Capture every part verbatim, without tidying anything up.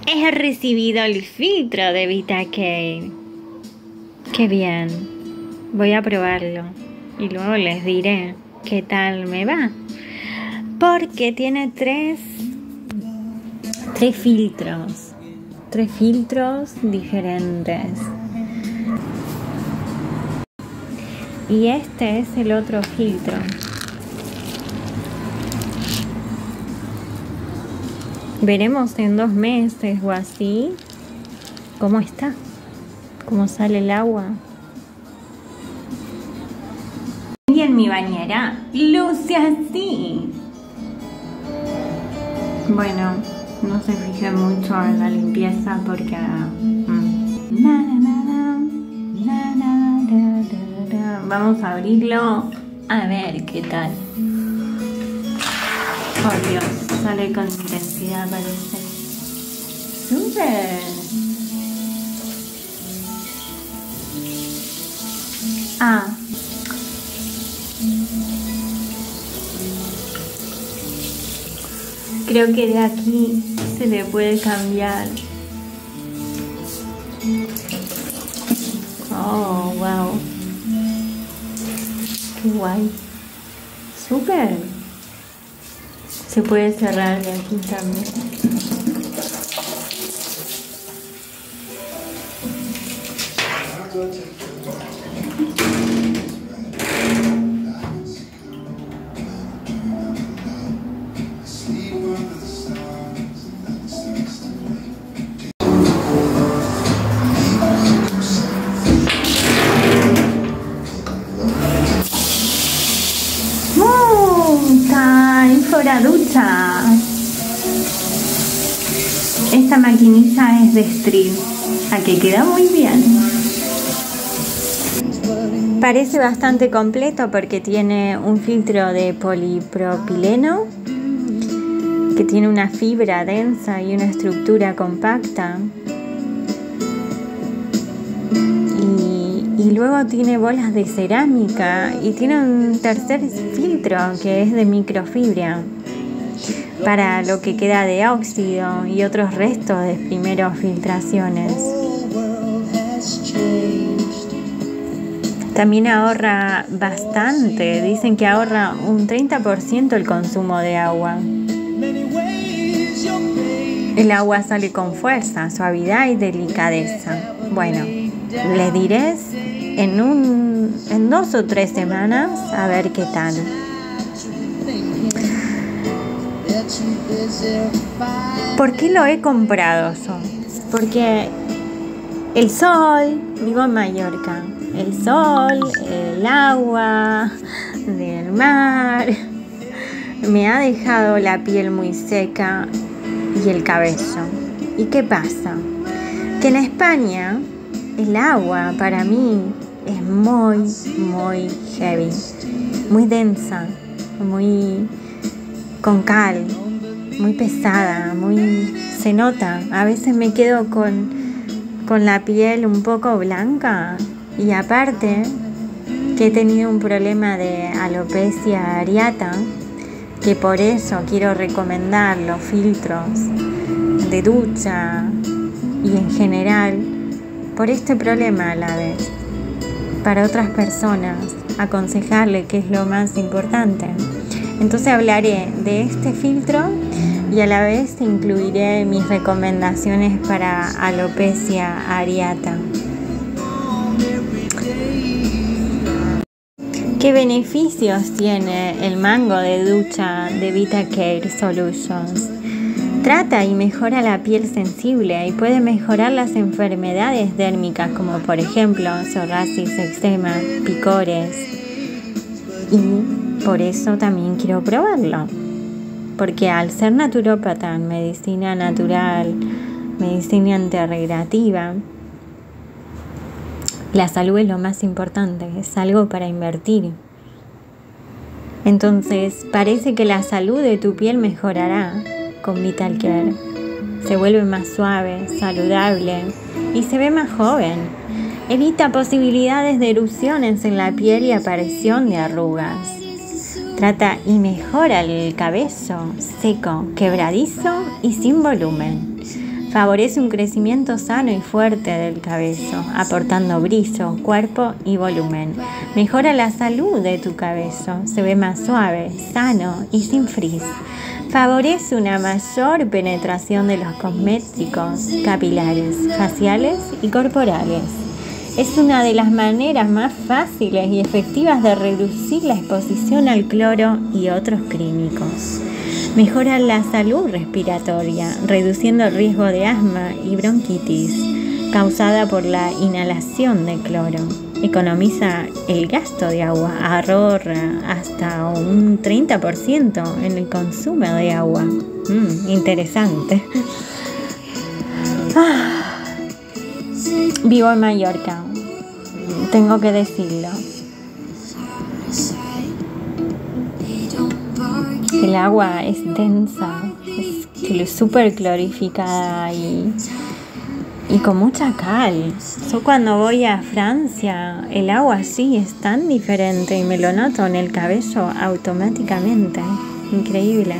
He recibido el filtro de VitaCare. Qué bien. Voy a probarlo y luego les diré qué tal me va. Porque tiene tres, tres filtros. Tres filtros diferentes. Y este es el otro filtro. Veremos en dos meses o así cómo está, cómo sale el agua. Y en mi bañera luce así. Bueno, no se fije mucho en la limpieza porque mm. na, na, na, na, na, na, na. Vamos a abrirlo a ver qué tal. Por Dios, sale con intensidad, parece. ¡Súper! Ah. Creo que de aquí se le puede cambiar. Oh, wow. Qué guay. ¡Súper! Se puede cerrar de aquí también. La ducha. Esta maquinita es de Stream, a que queda muy bien. Parece bastante completo porque tiene un filtro de polipropileno que tiene una fibra densa y una estructura compacta. Y, y luego tiene bolas de cerámica y tiene un tercer filtro que es de microfibra para lo que queda de óxido y otros restos de primeras filtraciones. También ahorra bastante, dicen que ahorra un treinta por ciento el consumo de agua. El agua sale con fuerza, suavidad y delicadeza. Bueno, les diré en, un, en dos o tres semanas a ver qué tal. ¿Por qué lo he comprado yo? Porque el sol, vivo en Mallorca, el sol, el agua del mar me ha dejado la piel muy seca y el cabello. ¿Y qué pasa? Que en España el agua para mí es muy, muy heavy, muy densa, muy con cal, muy pesada, muy se nota. A veces me quedo con, con la piel un poco blanca y aparte que he tenido un problema de alopecia areata, que por eso quiero recomendar los filtros de ducha y en general por este problema a la vez. Para otras personas aconsejarle qué es lo más importante. Entonces hablaré de este filtro y a la vez incluiré mis recomendaciones para alopecia areata. ¿Qué beneficios tiene el mango de ducha de VitaCare Solutions? Trata y mejora la piel sensible y puede mejorar las enfermedades dérmicas como por ejemplo psoriasis, eczema, picores. Y por eso también quiero probarlo. Porque al ser naturópata en medicina natural, medicina integrativa, la salud es lo más importante, es algo para invertir. Entonces, parece que la salud de tu piel mejorará con VitaCare. Se vuelve más suave, saludable y se ve más joven. Evita posibilidades de erupciones en la piel y aparición de arrugas. Trata y mejora el cabello seco, quebradizo y sin volumen. Favorece un crecimiento sano y fuerte del cabello, aportando brillo, cuerpo y volumen. Mejora la salud de tu cabello, se ve más suave, sano y sin frizz. Favorece una mayor penetración de los cosméticos capilares, faciales y corporales. Es una de las maneras más fáciles y efectivas de reducir la exposición al cloro y otros químicos. Mejora la salud respiratoria, reduciendo el riesgo de asma y bronquitis causada por la inhalación de cloro. Economiza el gasto de agua, ahorra hasta un treinta por ciento en el consumo de agua. Mm, interesante. Ah. Vivo en Mallorca, tengo que decirlo. El agua es densa, es súper clorificada y, y con mucha cal. Yo cuando voy a Francia, el agua sí es tan diferente y me lo noto en el cabello automáticamente. Increíble.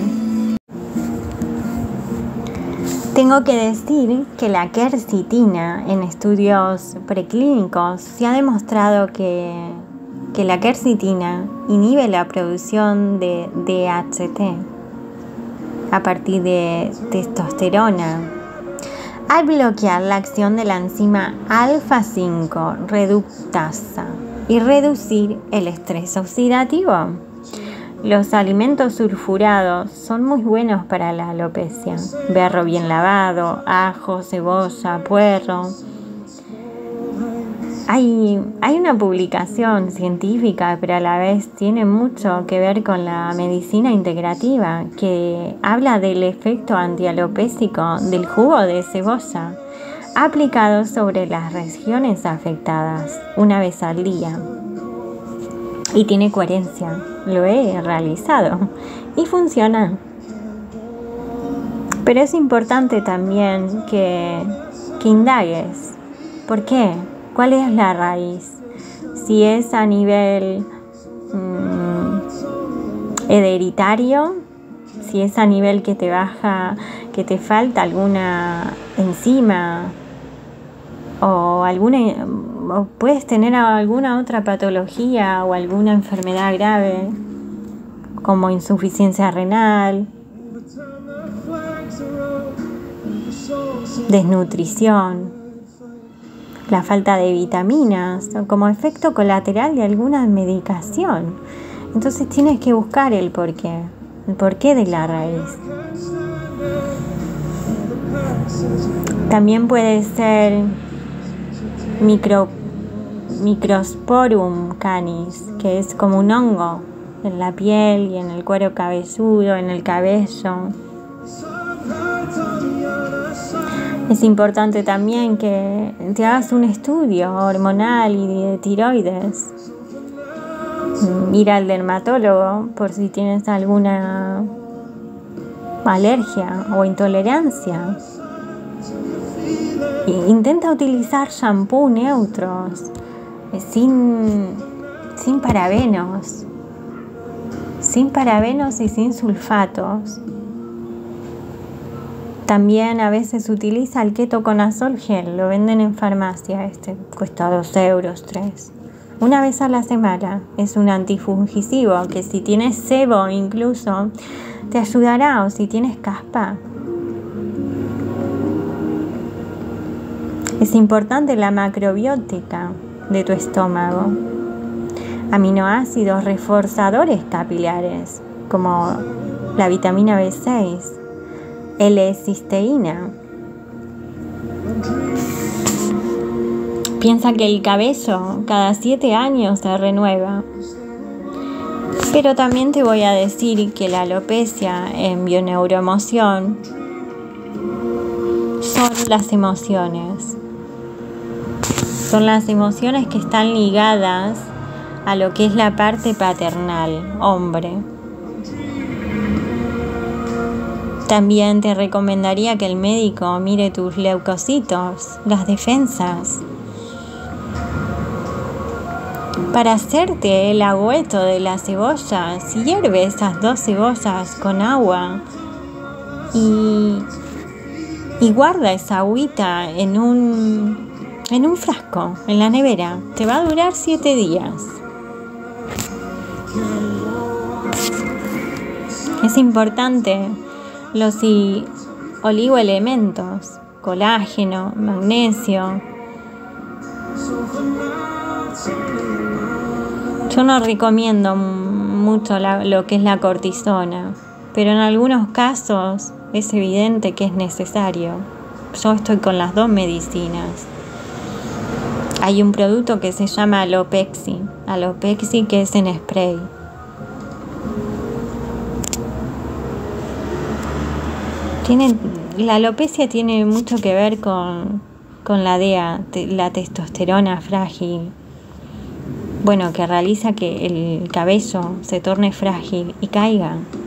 Tengo que decir que la quercitina en estudios preclínicos se ha demostrado que, que la quercitina inhibe la producción de D H T a partir de testosterona al bloquear la acción de la enzima alfa cinco reductasa y reducir el estrés oxidativo. Los alimentos sulfurados son muy buenos para la alopecia. Berro bien lavado, ajo, cebolla, puerro. Hay, hay una publicación científica, pero a la vez tiene mucho que ver con la medicina integrativa, que habla del efecto antialopécico del jugo de cebolla aplicado sobre las regiones afectadas una vez al día. Y tiene coherencia, lo he realizado y funciona. Pero es importante también que, que indagues. ¿Por qué? ¿Cuál es la raíz? Si es a nivel mmm, hereditario, si es a nivel que te baja, que te falta alguna enzima o alguna, o puedes tener alguna otra patología o alguna enfermedad grave como insuficiencia renal, desnutrición, la falta de vitaminas o como efecto colateral de alguna medicación. Entonces tienes que buscar el porqué, el porqué de la raíz. También puede ser Micro, Microsporum canis, que es como un hongo en la piel y en el cuero cabelludo, en el cabello. Es importante también que te hagas un estudio hormonal y de tiroides. Ir al dermatólogo por si tienes alguna alergia o intolerancia. Intenta utilizar shampoo neutros, sin, sin parabenos, sin parabenos y sin sulfatos. También a veces utiliza el ketoconazol gel, lo venden en farmacia, este cuesta dos euros, tres. Una vez a la semana, es un antifungicivo que si tienes sebo incluso te ayudará, o si tienes caspa. Es importante la macrobiótica de tu estómago. Aminoácidos reforzadores capilares, como la vitamina B seis, L-cisteína. Piensa que el cabello cada siete años se renueva. Pero también te voy a decir que la alopecia en bioneuroemoción son las emociones. Son las emociones que están ligadas a lo que es la parte paternal, hombre. También te recomendaría que el médico mire tus leucocitos, las defensas. Para hacerte el agüeto de las cebollas, hierve esas dos cebollas con agua y, y guarda esa agüita en un, en un frasco, en la nevera. Te va a durar siete días. Es importante los oligoelementos, colágeno, magnesio. Yo no recomiendo mucho la, lo que es la cortisona, pero en algunos casos es evidente que es necesario. Yo estoy con las dos medicinas. Hay un producto que se llama Alopexy, Alopexy que es en spray. Tiene, la alopecia tiene mucho que ver con, con la D E A, la testosterona frágil. Bueno, que realiza que el cabello se torne frágil y caiga.